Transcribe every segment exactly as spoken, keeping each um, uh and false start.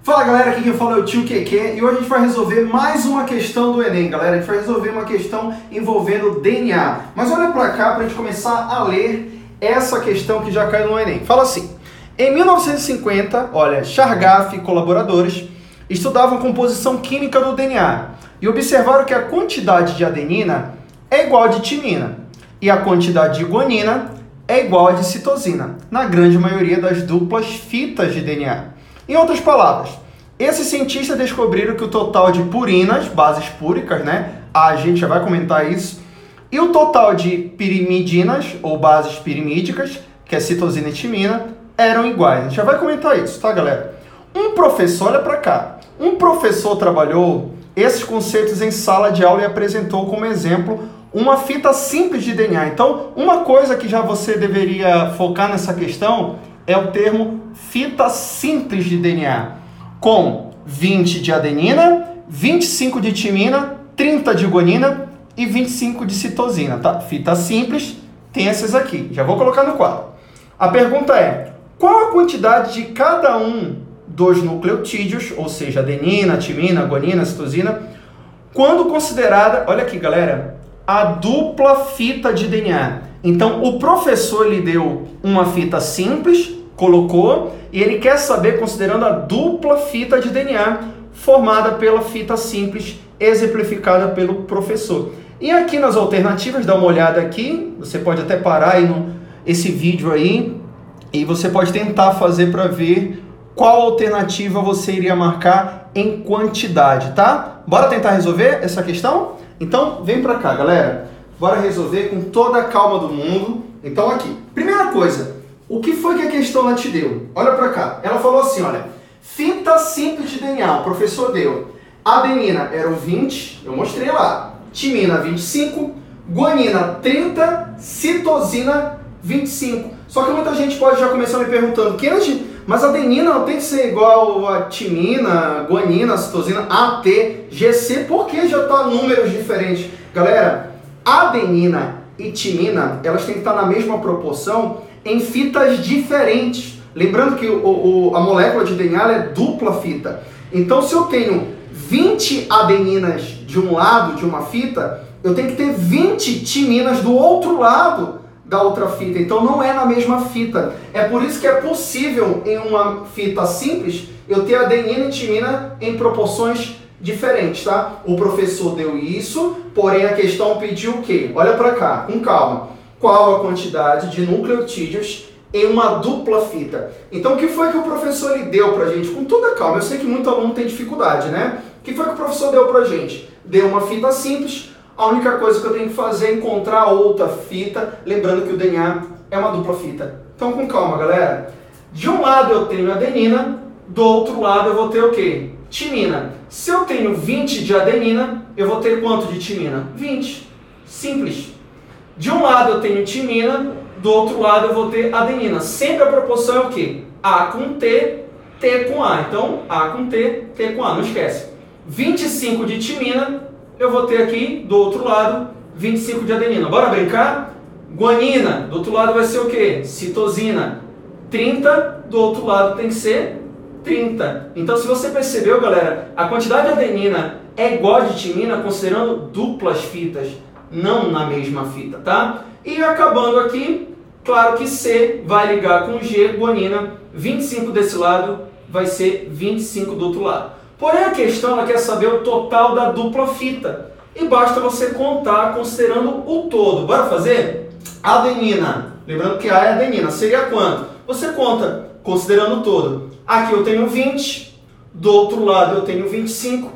Fala galera, aqui quem fala é o tio Keke e hoje a gente vai resolver mais uma questão do Enem, galera. A gente vai resolver uma questão envolvendo D N A. Mas olha pra cá pra gente começar a ler essa questão que já caiu no Enem. Fala assim: em mil novecentos e cinquenta, olha, Chargaff e colaboradores estudavam a composição química do D N A e observaram que a quantidade de adenina é igual a de timina e a quantidade de guanina é igual a de citosina, na grande maioria das duplas fitas de D N A. Em outras palavras, esses cientistas descobriram que o total de purinas, bases púricas, né? A gente já vai comentar isso, e o total de pirimidinas, ou bases pirimídicas, que é citosina e timina, eram iguais. A gente já vai comentar isso, tá, galera? Um professor, olha pra cá, um professor trabalhou esses conceitos em sala de aula e apresentou como exemplo uma fita simples de D N A. Então, uma coisa que já você deveria focar nessa questão é o termo fita simples de D N A, com vinte de adenina, vinte e cinco de timina, trinta de guanina e vinte e cinco de citosina, tá? Fita simples tem essas aqui, já vou colocar no quadro. A pergunta é: qual a quantidade de cada um dos nucleotídeos, ou seja, adenina, timina, guanina, citosina, quando considerada, olha aqui galera, a dupla fita de D N A? Então, o professor lhe deu uma fita simples, colocou, e ele quer saber, considerando a dupla fita de D N A formada pela fita simples, exemplificada pelo professor. E aqui nas alternativas, dá uma olhada aqui, você pode até parar aí no, esse vídeo aí, e você pode tentar fazer para ver qual alternativa você iria marcar em quantidade, tá? Bora tentar resolver essa questão? Então, vem para cá, galera. Bora resolver com toda a calma do mundo. Então, aqui, primeira coisa, o que foi que a questão ela te deu? Olha pra cá. Ela falou assim, olha, fita simples de D N A, o professor deu. Adenina eram vinte, eu mostrei lá. Timina, vinte e cinco. Guanina, trinta. Citosina, vinte e cinco. Só que muita gente pode já começar me perguntando, Kennedy, mas a adenina não tem que ser igual a timina, guanina, citosina, A, T, G, C, por que já tá números diferentes? Galera, adenina e timina, elas têm que estar na mesma proporção em fitas diferentes. Lembrando que o, o, a molécula de D N A é dupla fita. Então, se eu tenho vinte adeninas de um lado de uma fita, eu tenho que ter vinte timinas do outro lado da outra fita. Então, não é na mesma fita. É por isso que é possível, em uma fita simples, eu ter adenina e timina em proporções diferentes, tá? O professor deu isso, porém a questão pediu o quê? Olha para cá, com calma. Qual a quantidade de nucleotídeos em uma dupla fita? Então, o que foi que o professor lhe deu pra gente? Com toda calma, eu sei que muito aluno tem dificuldade, né? O que foi que o professor deu pra gente? Deu uma fita simples, a única coisa que eu tenho que fazer é encontrar outra fita, lembrando que o D N A é uma dupla fita. Então, com calma, galera. De um lado eu tenho adenina, do outro lado eu vou ter o quê? Timina. Se eu tenho vinte de adenina, eu vou ter quanto de timina? vinte. Simples. De um lado eu tenho timina, do outro lado eu vou ter adenina. Sempre a proporção é o quê? A com T, T com A. Então, A com T, T com A. Não esquece. vinte e cinco de timina, eu vou ter aqui, do outro lado, vinte e cinco de adenina. Bora brincar? Guanina, do outro lado vai ser o quê? Citosina. trinta, do outro lado tem que ser trinta. Então, se você percebeu, galera, a quantidade de adenina é igual a de timina, considerando duplas fitas, não na mesma fita, tá? E acabando aqui, claro que C vai ligar com G, guanina, vinte e cinco desse lado vai ser vinte e cinco do outro lado. Porém, a questão ela quer saber o total da dupla fita. E basta você contar considerando o todo. Bora fazer? Adenina, lembrando que A é adenina, seria quanto? Você conta considerando o todo. Aqui eu tenho vinte, do outro lado eu tenho vinte e cinco.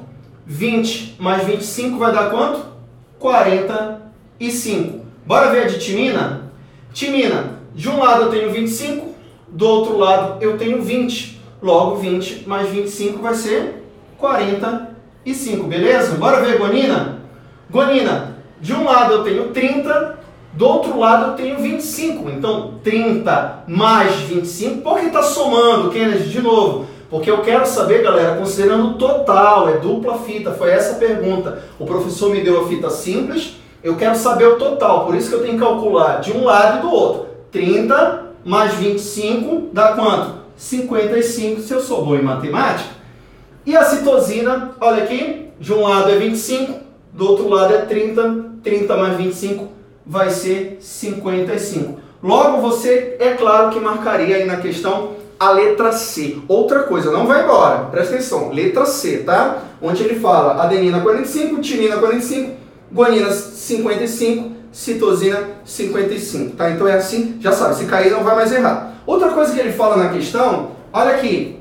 vinte mais vinte e cinco vai dar quanto? quarenta e cinco. Bora ver a de timina? Timina, de um lado eu tenho vinte e cinco, do outro lado eu tenho vinte. Logo, vinte mais vinte e cinco vai ser quarenta e cinco, beleza? Bora ver a guanina? Guanina, de um lado eu tenho trinta, do outro lado eu tenho vinte e cinco. Então, trinta mais vinte e cinco, por que está somando, Kennedy, de novo? Porque eu quero saber, galera, considerando o total, é dupla fita, foi essa a pergunta. O professor me deu a fita simples, eu quero saber o total, por isso que eu tenho que calcular de um lado e do outro. trinta mais vinte e cinco dá quanto? cinquenta e cinco, se eu sou bom em matemática. E a citosina, olha aqui, de um lado é vinte e cinco, do outro lado é trinta, trinta mais vinte e cinco vai ser cinquenta e cinco. Logo, você, é claro que marcaria aí na questão a letra C. Outra coisa, não vai embora, presta atenção, letra C, tá? Onde ele fala adenina quarenta e cinco, timina quarenta e cinco, guanina cinquenta e cinco, citosina cinquenta e cinco, tá? Então é assim, já sabe, se cair não vai mais errar. Outra coisa que ele fala na questão, olha aqui,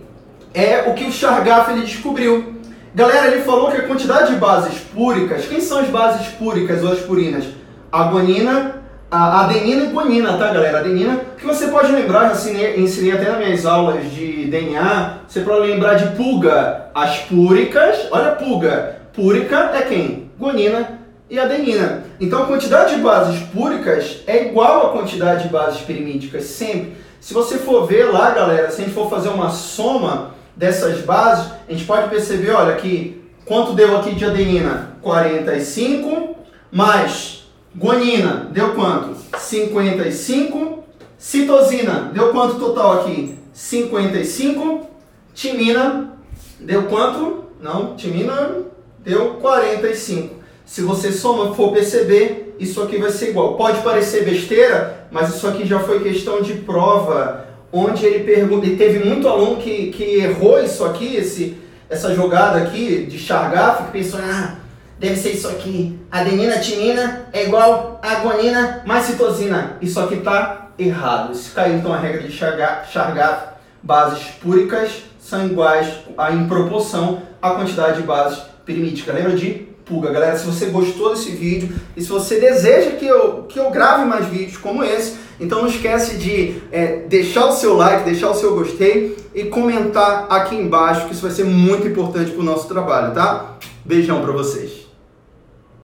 é o que o Chargaff ele descobriu. Galera, ele falou que a quantidade de bases púricas, quem são as bases púricas ou as purinas? A guanina, a adenina e guanina, tá, galera? Adenina, que você pode lembrar, já ensinei, ensinei até nas minhas aulas de D N A, você pode lembrar de pulga, as púricas, olha pulga, púrica é quem? Guanina e adenina. Então a quantidade de bases púricas é igual à quantidade de bases pirimídicas, sempre. Se você for ver lá, galera, se a gente for fazer uma soma dessas bases, a gente pode perceber, olha, que quanto deu aqui de adenina? quarenta e cinco, mais guanina deu quanto? cinquenta e cinco, citosina deu quanto total aqui? cinquenta e cinco, timina deu quanto? Não, timina deu quarenta e cinco. Se você soma, for perceber, isso aqui vai ser igual. Pode parecer besteira, mas isso aqui já foi questão de prova, onde ele pergunta, e teve muito aluno que, que errou isso aqui, esse, essa jogada aqui de Chargaff, que pensou, ah, deve ser isso aqui, adenina, timina é igual a guanina mais citosina. Isso aqui está errado. Se caiu então a regra de Chargaff, bases púricas são iguais a, em proporção à quantidade de bases pirimídicas. Lembra de pulga, galera? Se você gostou desse vídeo e se você deseja que eu, que eu grave mais vídeos como esse, então não esquece de é, deixar o seu like, deixar o seu gostei e comentar aqui embaixo, que isso vai ser muito importante para o nosso trabalho, tá? Beijão para vocês!